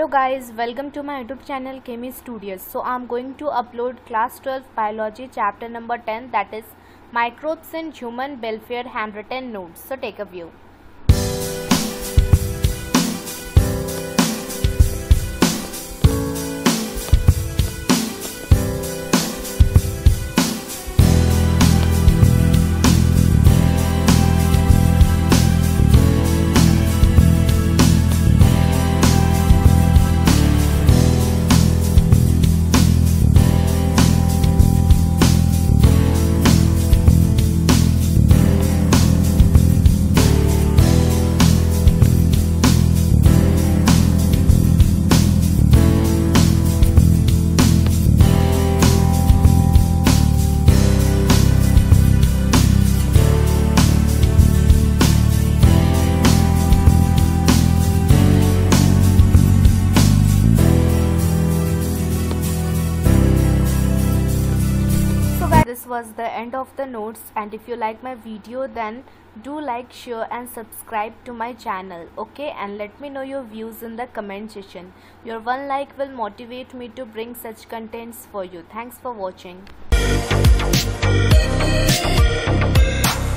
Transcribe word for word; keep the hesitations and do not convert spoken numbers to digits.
Hello guys, welcome to my YouTube channel ChemiStudious. So I'm going to upload class twelve biology chapter number ten, that is microbes in human welfare handwritten notes. So take a view. This was the end of the notes, and if you like my video then do like, share and subscribe to my channel, okay? And let me know your views in the comment section. Your one like will motivate me to bring such contents for you. Thanks for watching.